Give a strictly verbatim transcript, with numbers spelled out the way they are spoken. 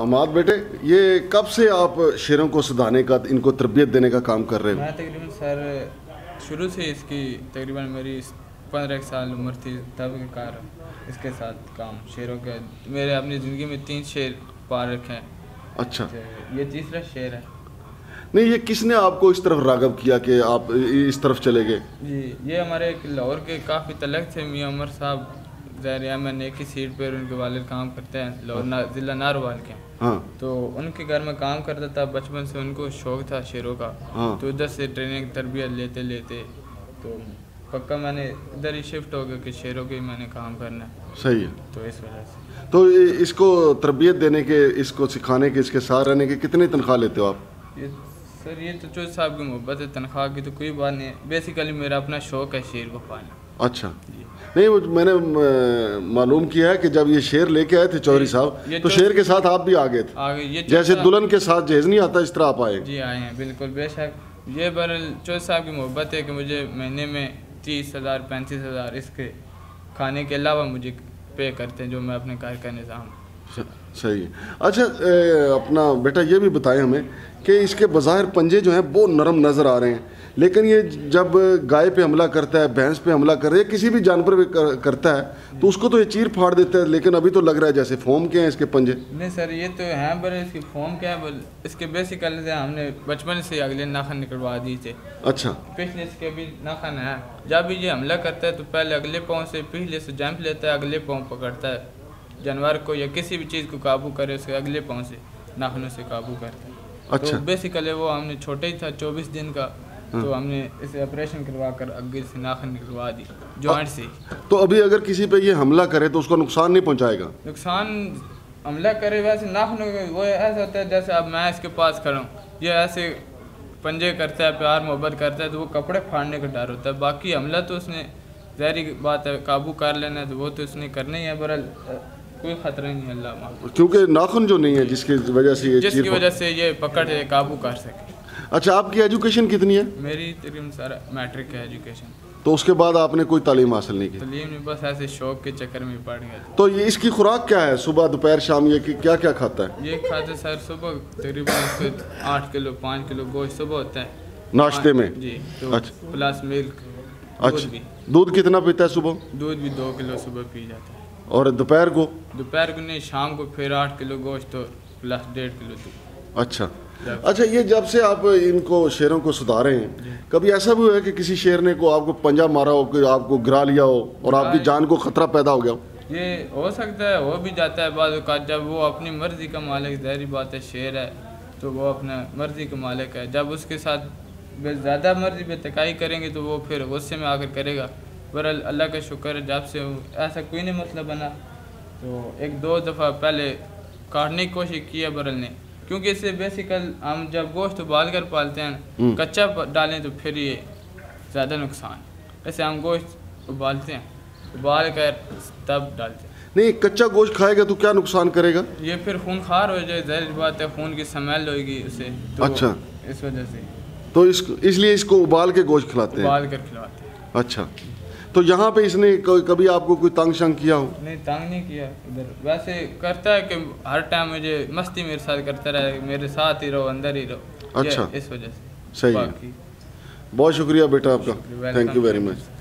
हमाद बेटे, ये कब से आप शेरों को सदाने का, इनको तरबियत देने का काम कर रहे हो? मैं तकरीबन सर शुरू से इसकी तकरीबन मेरी पंद्रह एक साल उम्र थी तब के कार इसके साथ काम शेरों के। मेरे अपनी ज़िंदगी में तीन शेर पार रखे हैं। अच्छा, ये तीसरा शेर है। नहीं, ये किसने आपको इस तरफ राग़ब किया कि आप इस तरफ चले गए? जी, ये हमारे एक लाहौर के काफ़ी तलक थे, मियाँ उमर साहब ज़ाहिर एमन एक ही सीट पर उनके वालिद काम करते हैं, लाहौर ना, ज़िला नारोवाल के। हाँ। तो उनके घर में काम करता था, बचपन से उनको शौक़ था शेरों का। हाँ। तो उधर से ट्रेनिंग तरबियत लेते लेते तो पक्का मैंने इधर ही शिफ्ट हो गया कि शेरों के मैंने काम करना है। सही है। तो इस वजह से तो इसको तरबियत देने के, इसको सिखाने के, इसके साथ रहने के कितनी तनख्वाह लेते हो आप? ये सर ये तो चौधरी साहब की मोहब्बत है, तनख्वाह की तो कोई बात नहीं है। बेसिकली मेरा अपना शौक़ है शेर को पालना। अच्छा जी। नहीं, वो मैंने मालूम किया है कि जब ये शेर लेके आए थे चौधरी साहब, तो शेर के साथ आप भी आ गए थे। आगे ये जैसे दुल्हन के साथ जहेज नहीं आता, इस तरह आप आए। जी आए हैं, बिल्कुल बेशक। ये बर चौधरी साहब की मोहब्बत है कि मुझे महीने में तीस हज़ार पैंतीस हज़ार इसके खाने के अलावा मुझे पे करते हैं, जो मैं अपने घर का निज़ाम। सही है। अच्छा, ए, अपना बेटा ये भी बताएं हमें कि इसके बज़ाहिर पंजे जो हैं बहुत नरम नज़र आ रहे हैं, लेकिन ये जब गाय पे हमला करता है, भैंस पे हमला कर रहा है, किसी भी जानवर पे कर, करता है तो उसको तो ये चीर फाड़ देता है, लेकिन अभी तो लग रहा है जैसे फोम के हैं इसके पंजे। नहीं सर, ये तो हैं पर इसकी फोम क्या है, इसके बेसिकली से हमने बचपन से अगले नाखन निकलवा दी थे। अच्छा। पिछले इसके भी नाखन है, जब भी ये हमला करता है तो पहले अगले पाँव से पिछले से जंप लेता है, अगले पाँव पकड़ता है जानवर को या किसी भी चीज़ को काबू करे, उसके अगले पाँव से नाखनों से काबू करता है। अच्छा। तो बेसिकली वो हमने छोटे ही था, चौबीस दिन का। हाँ। तो हमने इसे ऑपरेशन करवा कर आगे से नाखन निकलवा दी जॉइंट से। तो अभी अगर किसी पे ये हमला करे तो उसको नुकसान नहीं पहुंचाएगा? नुकसान हमला करे वैसे नाखनों वो ऐसा होता है जैसे अब मैं इसके पास खड़ा हूँ, ये ऐसे पंजे करता है, प्यार मोहब्बत करता है, तो वो कपड़े फाड़ने का डर होता है। बाकी हमला तो उसने ज़ाहिर बात है काबू कर लेना है, तो वो तो उसने करना ही है, बहरहाल कोई खतरा नहीं अल्लाह माफ़, क्योंकि नाखून जो नहीं है जिसकी वजह से ये जिसकी वजह से ये पकड़ है काबू कर सके। अच्छा, आपकी एजुकेशन कितनी है? मेरी तकरीबन सारा मैट्रिक है एजुकेशन। तो उसके बाद आपने कोई तालीम हासिल नहीं की? तालीम में बस ऐसे शौक के चक्कर में पड़ गया। तो ये इसकी खुराक क्या है, सुबह दोपहर शाम ये क्या क्या खाता है? ये खाते सर सुबह तकरीबन इसको आठ किलो पाँच किलो गोश्त सुबह होता है नाश्ते में जी। तो अच्छा। Plus milk. अच्छा, दूध कितना पीता है सुबह? दूध भी दो किलो सुबह पी जाता है। और दोपहर को? दोपहर को नहीं, शाम को फिर आठ किलो गोश्त और प्लस डेढ़ किलो दूध। अच्छा अच्छा। ये जब से आप इनको शेरों को सुधारे हैं, कभी ऐसा भी हुआ है कि किसी शेर ने को आपको पंजा मारा हो, कि आपको गिरा लिया हो और आपकी जान को खतरा पैदा हो गया हो? ये हो सकता है, हो भी जाता है बाद का, जब वो अपनी मर्जी का मालिक, ज़ाहिर बात है शेर है तो वो अपना मर्जी का मालिक है। जब उसके साथ ज़्यादा मर्जी बेतकाई करेंगे तो वो फिर गुस्से में आकर करेगा। बहरहाल अल्लाह का शुक्र है, जब से ऐसा कोई नहीं मसला बना, तो एक दो दफ़ा पहले काटने की कोशिश की है बहरहाल ने, क्योंकि इससे बेसिकल हम जब गोश्त उबाल कर पालते हैं, कच्चा डालें तो फिर ये ज़्यादा नुकसान। ऐसे हम गोश्त उबालते हैं, उबाल कर तब डालते हैं। नहीं, कच्चा गोश्त खाएगा तो क्या नुकसान करेगा? ये फिर खून खार हो जाए, ज़ाहिर बात है, खून की स्मेल होगी उसे, तो अच्छा, इस वजह से तो इस इसलिए इसको उबाल के गोश्त खिलाते हैं? उबाल कर खिलाते हैं। अच्छा, तो यहाँ पे इसने कभी आपको कोई तंग शंग किया हो? नहीं, तंग नहीं किया इधर। वैसे करता है कि हर टाइम मुझे मस्ती मेरे साथ करता रहे, मेरे साथ ही रहो, अंदर ही रहो। अच्छा, इस वजह से। सही है। बहुत शुक्रिया बेटा आपका, थैंक यू वेरी मच।